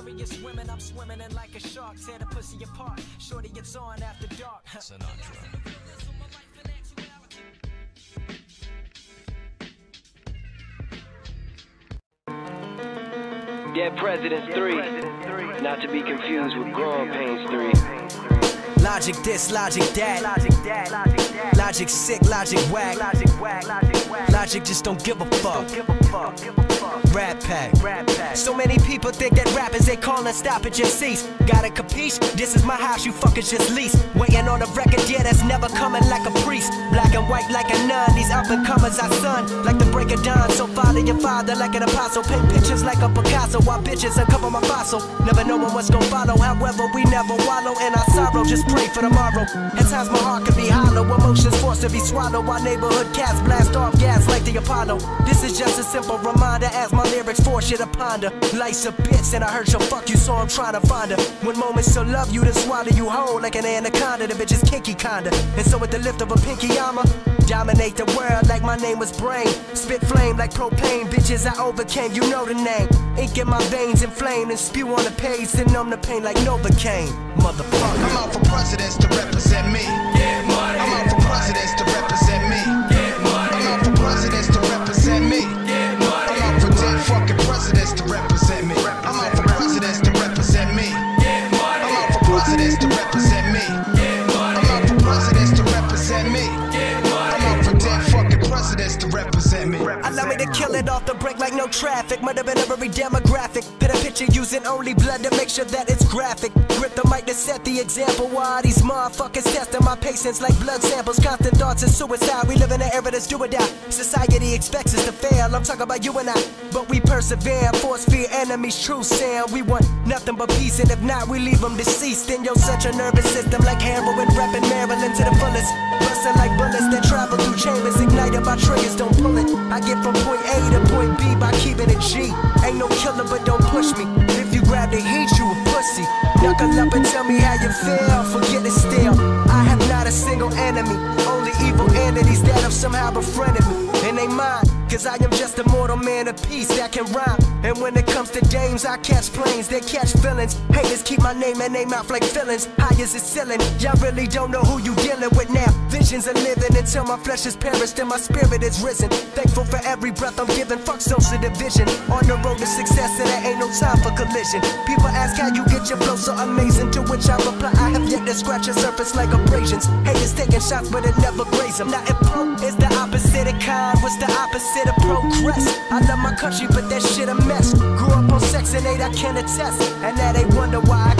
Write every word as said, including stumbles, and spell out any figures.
Furious women, I'm swimming in like a shark. Tear the pussy apart. Shorty, it's on after dark. Sinatra. Dead Presidents three, not to be confused with Growing Pains three. Logic this, logic that. Logic sick, logic whack. Logic just don't give a fuck. Rat Pack. So many people think that rappers they call and stop it just cease. Gotta capiche? This is my house, you fuckers just lease. Waiting on a record, yeah, that's never coming like a priest. Black and white like a nun, these up and comers I son. Like the break of dawn, so follow your father like an apostle. Paint pictures like a Picasso, while bitches uncover my fossil. Never knowing what's gonna follow, however we never wallow in our sorrow. Just pray for tomorrow. At times my heart can be hollow, emotions forced to be swallowed while neighborhood cats blast off gas like the Apollo. This is just a simple reminder as my lyrics force you to ponder. Life's a bitch and I heard your fuck you, so I'm trying to find her. When moments to love you, then swallow you whole like an anaconda. The bitch is kinky kinda, and so with the lift of a pinky I'ma dominate the world like my name was Brain. Spit flame like propane, bitches I overcame, you know the name. Ink in my veins inflamed and spew on the page to numb the pain like Novocaine. Motherfucker, I'm out for presidents to represent me. Get money. I'm out for presidents to represent me. Get money. I'm out for presidents to represent me. Get money. I'm out for dead fucking presidents to represent me. I'm out for presidents to represent me. Get money. I'm out for presidents to represent me. Get money. I'm out for presidents to represent me. Get money. I'm out for dead fucking presidents to represent me. Allow me to kill it off the break like no traffic. Might have been every demographic. Put a picture using only blood to make sure that it's graphic. Grip the mic to set the example. Why these motherfuckers testing my patience like blood samples. Constant thoughts of suicide. We live in an era that's do or die. Society expects us to fail. I'm talking about you and I, but we persevere. Force fear enemies, true sound. We want nothing but peace, and if not, we leave them deceased. In your central nervous system like heroin, repping Maryland to the fullest. Busting like bullets that travel through chambers, ignited by triggers. Don't pull it. I get from point A to point B by keeping it G. Ain't no killer, but don't push me. If you grab the heat, you a pussy. Knuckle up and tell me how you feel. Forget it still. I have not a single enemy. Only evil entities that have somehow befriended me. And they mine, cause I am just a mortal man of peace that can rhyme. And when it comes to dames, I catch planes, they catch feelings. Haters keep my name and name out like villains. High as it's ceiling, y'all really don't know who you dealing with now. Visions are living until my flesh is perished and my spirit is risen. Thankful for every breath I'm giving, fuck social division. On the road to success and there ain't no time for collision. People ask how you get your flow so amazing, to which I reply I have yet to scratch the surface like abrasions. Haters taking shots but it never graze them. Now if pro is the opposite of kind, what's the opposite of progress? I love my country but that shit a mess. Grew up on Section eight, I can attest, and now they wonder why I